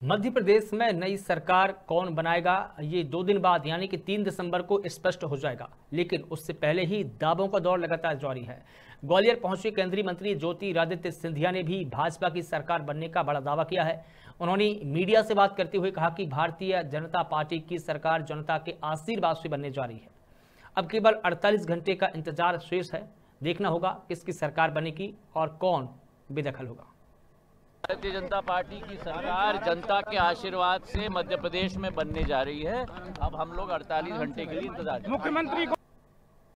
मध्य प्रदेश में नई सरकार कौन बनाएगा, ये 2 दिन बाद यानी कि 3 दिसंबर को स्पष्ट हो जाएगा। लेकिन उससे पहले ही दावों का दौर लगातार जारी है। ग्वालियर पहुंचे केंद्रीय मंत्री ज्योतिरादित्य सिंधिया ने भी भाजपा की सरकार बनने का बड़ा दावा किया है। उन्होंने मीडिया से बात करते हुए कहा कि भारतीय जनता पार्टी की सरकार जनता के आशीर्वाद से बनने जा रही है। अब केवल 48 घंटे का इंतजार शेष है। देखना होगा किसकी सरकार बनेगी और कौन बेदखल होगा। भारतीय जनता पार्टी की सरकार जनता के आशीर्वाद से मध्य प्रदेश में बनने जा रही है। अब हम लोग 48 घंटे के लिए इंतजार। मुख्यमंत्री